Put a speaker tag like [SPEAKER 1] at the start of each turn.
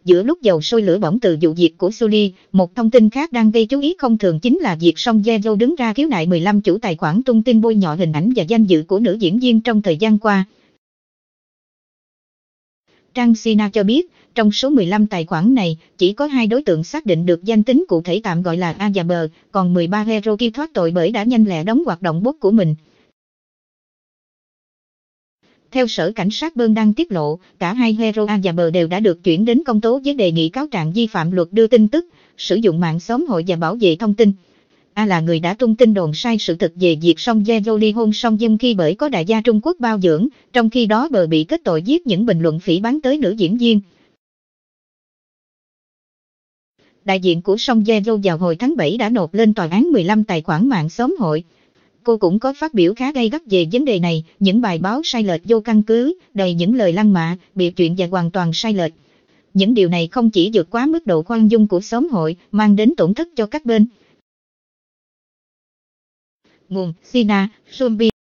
[SPEAKER 1] Giữa lúc dầu sôi lửa bỏng từ vụ việc của Sully, một thông tin khác đang gây chú ý không thường chính là việc Song Ye-jo đứng ra khiếu nại 15 chủ tài khoản tung tin bôi nhọ hình ảnh và danh dự của nữ diễn viên trong thời gian qua. Trang Sina cho biết, trong số 15 tài khoản này, chỉ có 2 đối tượng xác định được danh tính cụ thể tạm gọi là A và B, còn 13 hero kia thoát tội bởi đã nhanh lẹ đóng hoạt động bot của mình. Theo Sở Cảnh sát Bern đang tiết lộ, cả hai hero A và B đều đã được chuyển đến công tố với đề nghị cáo trạng vi phạm luật đưa tin tức, sử dụng mạng xã hội và bảo vệ thông tin. A là người đã tung tin đồn sai sự thật về việc Song Ye-jo ly hôn Song Joong Ki bởi có đại gia Trung Quốc bao dưỡng, trong khi đó B bị kết tội viết những bình luận phỉ báng tới nữ diễn viên. Đại diện của Song Ye-jo vào hồi tháng 7 đã nộp lên tòa án 15 tài khoản mạng xã hội. Cô cũng có phát biểu khá gay gắt về vấn đề này, những bài báo sai lệch vô căn cứ, đầy những lời lăng mạ, bịa chuyện và hoàn toàn sai lệch. Những điều này không chỉ vượt quá mức độ khoan dung của xã hội, mang đến tổn thất cho các bên. Nguồn: Sina, Zombie.